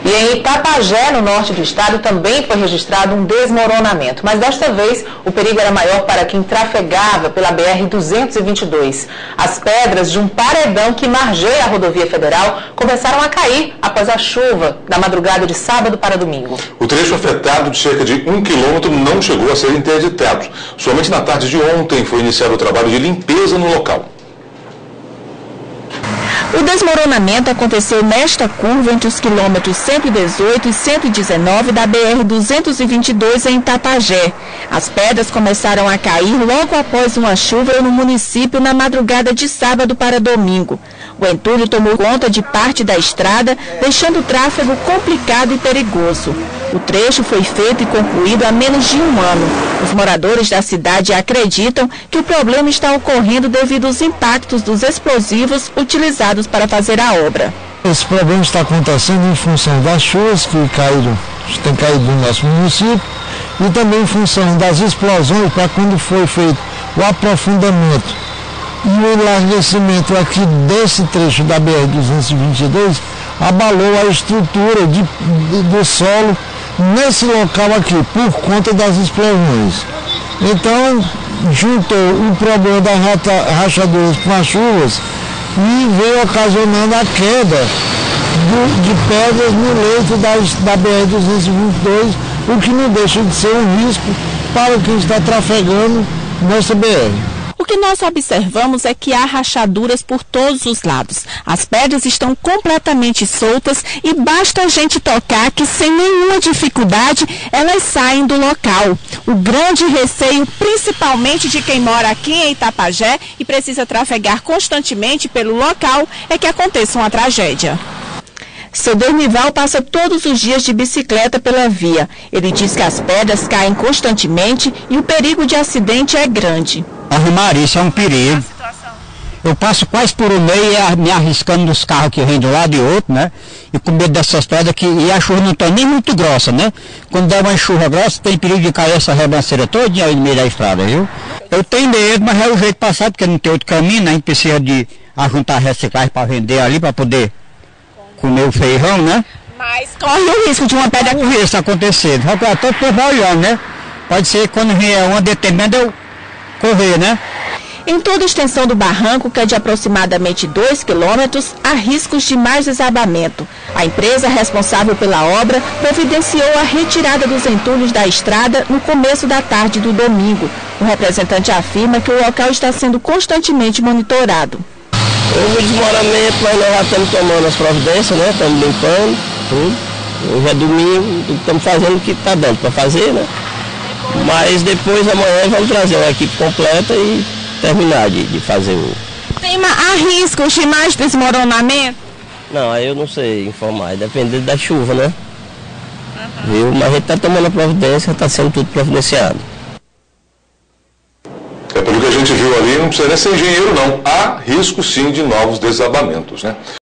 E em Itapajé, no norte do estado, também foi registrado um desmoronamento. Mas desta vez, o perigo era maior para quem trafegava pela BR-222. As pedras de um paredão que margeia a rodovia federal começaram a cair após a chuva da madrugada de sábado para domingo. O trecho afetado de cerca de 1 quilômetro não chegou a ser interditado. Somente na tarde de ontem foi iniciado o trabalho de limpeza no local. O desmoronamento aconteceu nesta curva entre os quilômetros 118 e 119 da BR-222 em Itapajé. As pedras começaram a cair logo após uma chuva no município na madrugada de sábado para domingo. O entulho tomou conta de parte da estrada, deixando o tráfego complicado e perigoso. O trecho foi feito e concluído há menos de um ano. Os moradores da cidade acreditam que o problema está ocorrendo devido aos impactos dos explosivos utilizados para fazer a obra. Esse problema está acontecendo em função das chuvas que têm caído no nosso município e também em função das explosões para quando foi feito o aprofundamento e o enlarguecimento aqui desse trecho da BR-222 abalou a estrutura do solo nesse local aqui, por conta das explosões. Então, juntou o problema das rachaduras com as chuvas e veio ocasionando a queda de pedras no leito da BR-222, o que não deixa de ser um risco para quem está trafegando nessa BR. O que nós observamos é que há rachaduras por todos os lados. As pedras estão completamente soltas e basta a gente tocar que sem nenhuma dificuldade elas saem do local. O grande receio, principalmente de quem mora aqui em Itapajé e precisa trafegar constantemente pelo local, é que aconteça uma tragédia. Seu Dernival passa todos os dias de bicicleta pela via. Ele diz que as pedras caem constantemente e o perigo de acidente é grande. Maria, isso é um perigo. Eu passo quase por um meio me arriscando nos carros que vêm de um lado e outro, né? E com medo dessas pedras e a chuva não está nem muito grossa, né? Quando der uma chuva grossa, tem perigo de cair essa rebanceira toda aí no meio da estrada, viu? Eu tenho medo, mas é o jeito de passar, porque não tem outro caminho, né? A gente precisa de ajuntar reciclagem para vender ali, para poder comer o feijão, né? Mas corre o risco de uma pedra... Corre o risco de acontecer. Só que todo tempo vai olhando, né? Pode ser que quando vier uma determinada eu correr, né? Em toda a extensão do barranco, que é de aproximadamente 2 quilômetros, há riscos de mais desabamento. A empresa responsável pela obra providenciou a retirada dos entulhos da estrada no começo da tarde do domingo. O representante afirma que o local está sendo constantemente monitorado. Houve desmoronamento, mas nós já estamos tomando as providências, né? Estamos limpando tudo. Hoje é domingo, estamos fazendo o que está dando para fazer, né? Mas depois, amanhã, vamos trazer uma equipe completa e terminar de fazer o... Há riscos de mais desmoronamento? Não, aí eu não sei informar, dependendo da chuva, né? Viu? Mas a gente está tomando a providência, está sendo tudo providenciado. É pelo que a gente viu ali, não precisa nem ser engenheiro não. Há risco sim de novos desabamentos, né?